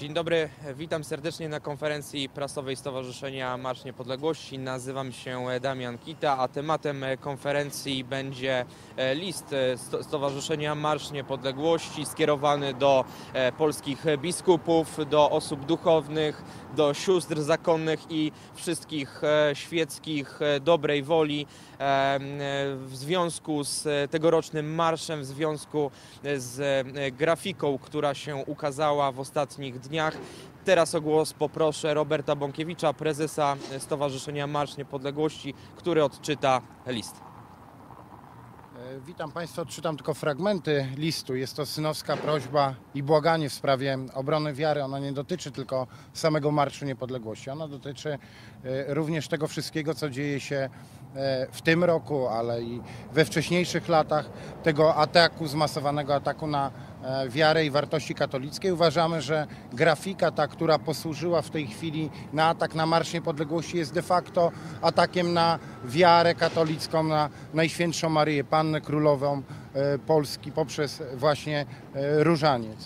Dzień dobry, witam serdecznie na konferencji prasowej Stowarzyszenia Marsz Niepodległości. Nazywam się Damian Kita, a tematem konferencji będzie list Stowarzyszenia Marsz Niepodległości skierowany do polskich biskupów, do osób duchownych, do sióstr zakonnych i wszystkich świeckich dobrej woli w związku z tegorocznym marszem, w związku z grafiką, która się ukazała w ostatnich dniach. Teraz o głos poproszę Roberta Bąkiewicza, prezesa Stowarzyszenia Marsz Niepodległości, który odczyta list. Witam Państwa, odczytam tylko fragmenty listu. Jest to synowska prośba i błaganie w sprawie obrony wiary. Ona nie dotyczy tylko samego Marszu Niepodległości. Ona dotyczy również tego wszystkiego, co dzieje się w tym roku, ale i we wcześniejszych latach, tego ataku, zmasowanego ataku na wiarę i wartości katolickie. Uważamy, że grafika ta, która posłużyła w tej chwili na atak na Marsz Niepodległości, jest de facto atakiem na wiarę katolicką, na Najświętszą Maryję, Pannę Królową Polski poprzez właśnie różaniec.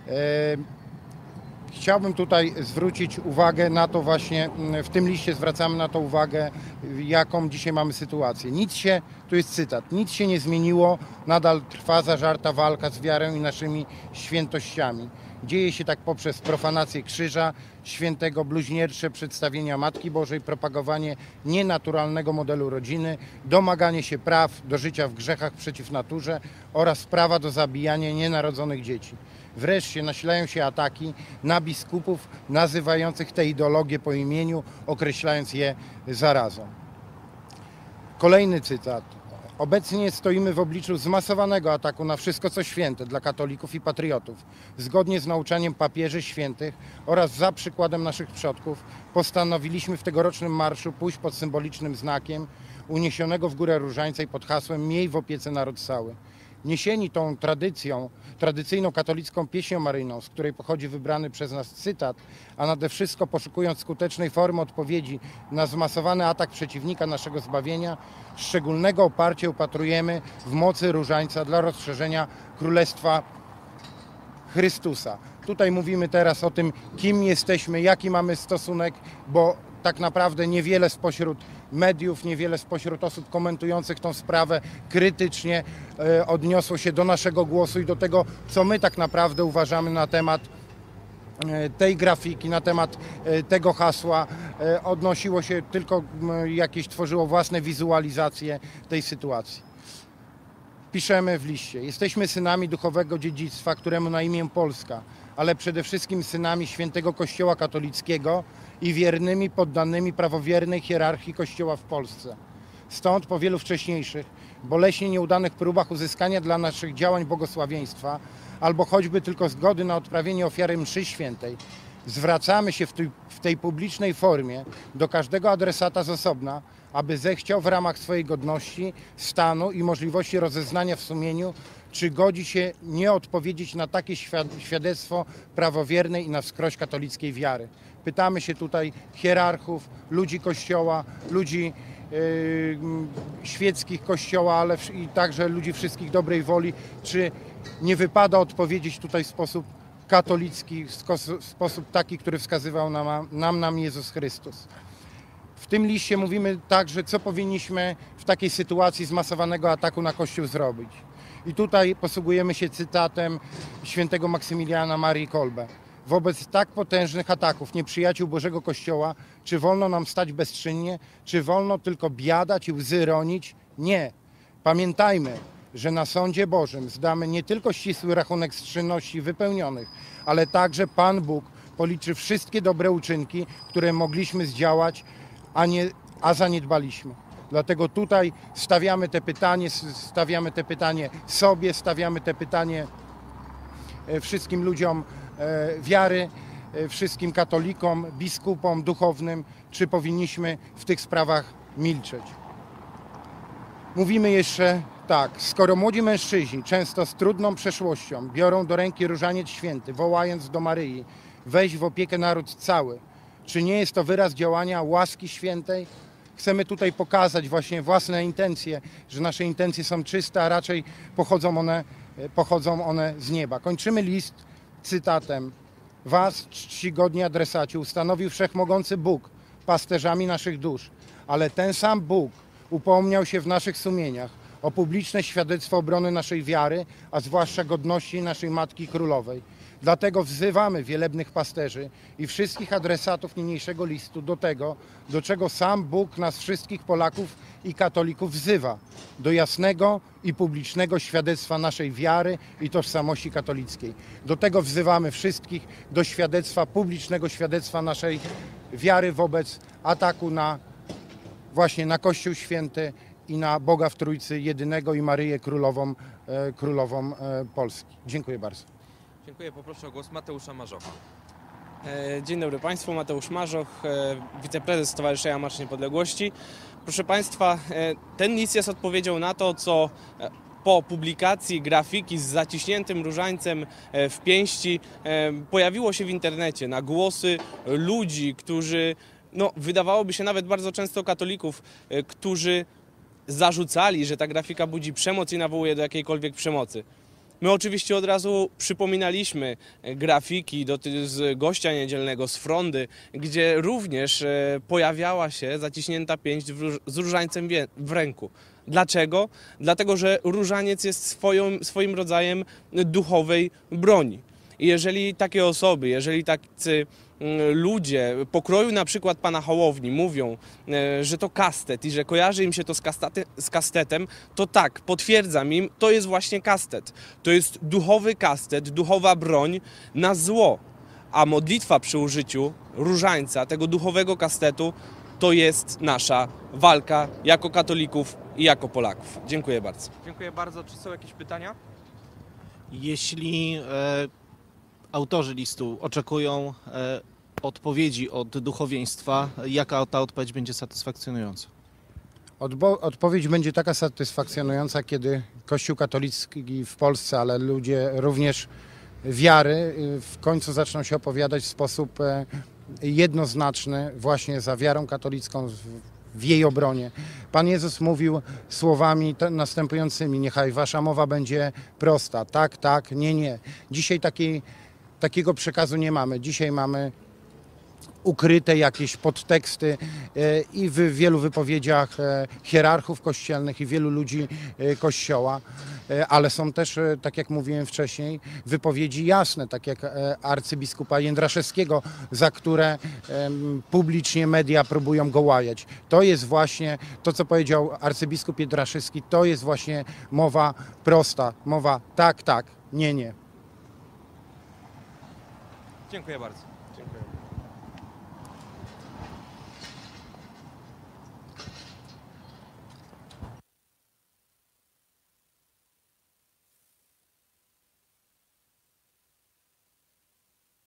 Chciałbym tutaj zwrócić uwagę na to właśnie, w tym liście zwracamy na to uwagę, jaką dzisiaj mamy sytuację. Tu jest cytat, nic się nie zmieniło, nadal trwa zażarta walka z wiarą i naszymi świętościami. Dzieje się tak poprzez profanację krzyża świętego, bluźniercze przedstawienia Matki Bożej, propagowanie nienaturalnego modelu rodziny, domaganie się praw do życia w grzechach przeciw naturze oraz prawa do zabijania nienarodzonych dzieci. Wreszcie nasilają się ataki na biskupów nazywających te ideologie po imieniu, określając je zarazą. Kolejny cytat. Obecnie stoimy w obliczu zmasowanego ataku na wszystko, co święte dla katolików i patriotów. Zgodnie z nauczaniem papieży świętych oraz za przykładem naszych przodków postanowiliśmy w tegorocznym marszu pójść pod symbolicznym znakiem uniesionego w górę różańca i pod hasłem „Miej w opiece naród cały”. Niesieni tą tradycyjną katolicką pieśnią maryjną, z której pochodzi wybrany przez nas cytat, a nade wszystko poszukując skutecznej formy odpowiedzi na zmasowany atak przeciwnika naszego zbawienia, szczególnego oparcia upatrujemy w mocy różańca dla rozszerzenia Królestwa Chrystusa. Tutaj mówimy teraz o tym, kim jesteśmy, jaki mamy stosunek, bo tak naprawdę niewiele spośród mediów, niewiele spośród osób komentujących tą sprawę krytycznie odniosło się do naszego głosu i do tego, co my tak naprawdę uważamy na temat tej grafiki, na temat tego hasła. Odnosiło się tylko jakieś, tworzyło własne wizualizacje tej sytuacji. Piszemy w liście: jesteśmy synami duchowego dziedzictwa, któremu na imię Polska, ale przede wszystkim synami świętego Kościoła katolickiego i wiernymi poddanymi prawowiernej hierarchii Kościoła w Polsce. Stąd po wielu wcześniejszych, boleśnie nieudanych próbach uzyskania dla naszych działań błogosławieństwa albo choćby tylko zgody na odprawienie ofiary mszy świętej, zwracamy się w tej publicznej formie do każdego adresata z osobna, aby zechciał w ramach swojej godności, stanu i możliwości rozeznania w sumieniu, czy godzi się nie odpowiedzieć na takie świadectwo prawowiernej i na wskroś katolickiej wiary. Pytamy się tutaj hierarchów, ludzi Kościoła, ludzi świeckich Kościoła, ale i także ludzi wszystkich dobrej woli, czy nie wypada odpowiedzieć tutaj w sposób katolicki, w sposób taki, który wskazywał nam Jezus Chrystus. W tym liście mówimy także, co powinniśmy w takiej sytuacji zmasowanego ataku na Kościół zrobić. I tutaj posługujemy się cytatem świętego Maksymiliana Marii Kolbe. Wobec tak potężnych ataków nieprzyjaciół Bożego Kościoła, czy wolno nam stać bezczynnie, czy wolno tylko biadać i łzy ronić? Nie. Pamiętajmy, że na sądzie Bożym zdamy nie tylko ścisły rachunek z czynności wypełnionych, ale także Pan Bóg policzy wszystkie dobre uczynki, które mogliśmy zdziałać, a zaniedbaliśmy. Dlatego tutaj stawiamy te pytanie sobie, stawiamy te pytanie wszystkim ludziom wiary, wszystkim katolikom, biskupom, duchownym, czy powinniśmy w tych sprawach milczeć. Mówimy jeszcze tak: skoro młodzi mężczyźni, często z trudną przeszłością, biorą do ręki różaniec święty, wołając do Maryi: weź w opiekę naród cały, czy nie jest to wyraz działania łaski świętej? Chcemy tutaj pokazać właśnie własne intencje, że nasze intencje są czyste, a raczej pochodzą one z nieba. Kończymy list cytatem was, czcigodni adresaci, ustanowił wszechmogący Bóg pasterzami naszych dusz, ale ten sam Bóg upomniał się w naszych sumieniach o publiczne świadectwo obrony naszej wiary, a zwłaszcza godności naszej Matki Królowej. Dlatego wzywamy wielebnych pasterzy i wszystkich adresatów niniejszego listu do tego, do czego sam Bóg nas wszystkich Polaków i katolików wzywa, do jasnego i publicznego świadectwa naszej wiary i tożsamości katolickiej. Do tego wzywamy wszystkich do świadectwa, publicznego świadectwa naszej wiary wobec ataku właśnie na Kościół Święty i na Boga w Trójcy jedynego i Maryję Królową Polski. Dziękuję bardzo. Dziękuję. Poproszę o głos Mateusza Marzocha. Dzień dobry Państwu, Mateusz Marzoch, wiceprezes Stowarzyszenia Marsz Niepodległości. Proszę Państwa, ten list jest odpowiedzią na to, co po publikacji grafiki z zaciśniętym różańcem w pięści pojawiło się w internecie na głosy ludzi, którzy, wydawałoby się nawet bardzo często katolików, którzy zarzucali, że ta grafika budzi przemoc i nawołuje do jakiejkolwiek przemocy. My oczywiście od razu przypominaliśmy grafiki z gościa niedzielnego, z frondy, gdzie również pojawiała się zaciśnięta pięść z różańcem w ręku. Dlaczego? Dlatego, że różaniec jest swoim rodzajem duchowej broni. I jeżeli takie osoby, jeżeli tacy ludzie pokroju na przykład pana Hołowni mówią, że to kastet i że kojarzy im się to z kastetem, to tak, potwierdzam im, to jest właśnie kastet. To jest duchowy kastet, duchowa broń na zło. A modlitwa przy użyciu różańca, tego duchowego kastetu, to jest nasza walka jako katolików i jako Polaków. Dziękuję bardzo. Dziękuję bardzo. Czy są jakieś pytania? Jeśli autorzy listu oczekują odpowiedzi od duchowieństwa, jaka ta odpowiedź będzie satysfakcjonująca? Odpowiedź będzie taka satysfakcjonująca, kiedy Kościół katolicki w Polsce, ale ludzie również wiary w końcu zaczną się opowiadać w sposób jednoznaczny właśnie za wiarą katolicką, w jej obronie. Pan Jezus mówił słowami następującymi: niechaj wasza mowa będzie prosta, tak, tak, nie, nie. Dzisiaj takiego przekazu nie mamy. Dzisiaj mamy ukryte jakieś podteksty i w wielu wypowiedziach hierarchów kościelnych i wielu ludzi Kościoła, ale są też, tak jak mówiłem wcześniej, wypowiedzi jasne, tak jak arcybiskupa Jędraszewskiego, za które publicznie media próbują go łajać. To jest właśnie to, co powiedział arcybiskup Jędraszewski, to jest właśnie mowa prosta, mowa tak, tak, nie, nie. Dziękuję bardzo. Dziękuję.